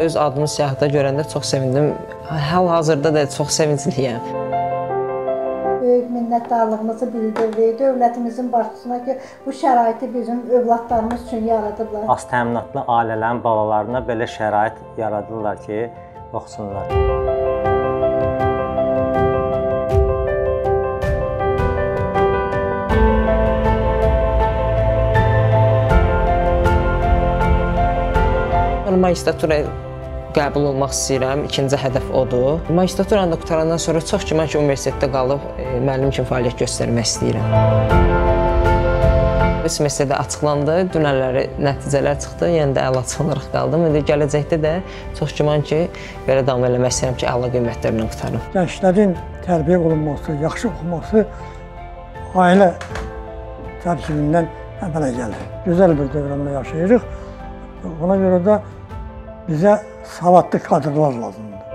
Öz adımı siyahıda görəndə çox sevindim. Hal-hazırda da çox sevincliyəm. Böyük minnətdarlığımızı bildiririk dövlətimizin başçısına ki, bu şəraiti bizim övladlarımız üçün yaradıblar. Az təminatlı ailələrin balalarına belə şərait yaradırlar ki, oxusunlar. Magistratura qəbul olmaq istəyirəm, ikinci hədəf odur. Magistraturanı da qutarandan sonra çox güman ki, universitetdə qalıb müəllim kimi fəaliyyət göstərmək istəyirəm. Semestrdə açıqlandı, dünənləri nəticələr çıxdı, yəni də əla çıxılaraq qaldım. İndi gələcəkdə də çox güman ki, belə davam eləmək istəyirəm ki, əla qiymətlərlə qutarım. Gənclərin tərbiyə olunması, yaxşı oxuması ailə tərkibindən əmələ gəlir. Gözəl bir dövrəndə yaşayırıq. Ona görə də bizə savadlı kadrlar lazımdır.